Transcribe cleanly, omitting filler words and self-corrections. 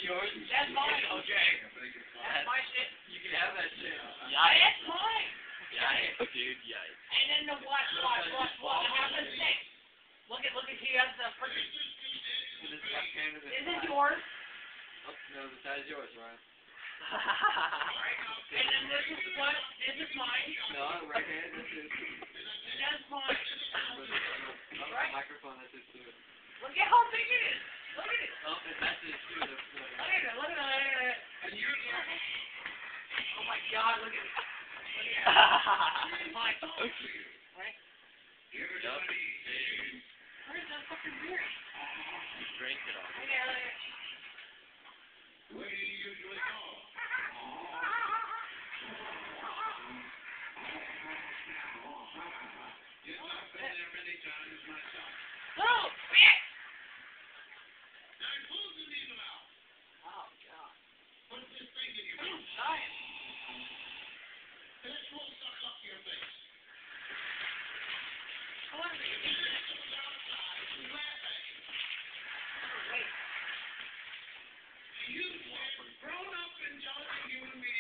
yours? That's mine. Okay. That's my shit. You can have that shit. That's mine. Yikes, dude, yikes. And then the watch. What happens next? Look at, he has the freaking... This left hand is Is this yours? Oh, no, the side is yours, Ryan. And then this is what? Is this mine? No, right hand, this is... That's mine. Right? Microphone, this is too. Look at how big it is. Look at it. Oh, and that's it too. Look at it. Oh my God, look at it. Look at it. Mine. Right? Yep. Where's that fucking beer? Drink it all. Look at it. Where do you usually go? Yes, I've been there many times myself. Oh, shit! Now, close the needle out. Oh, God. Put this thing in your mouth. Giant. This will suck up your face. Come on, This goes outside.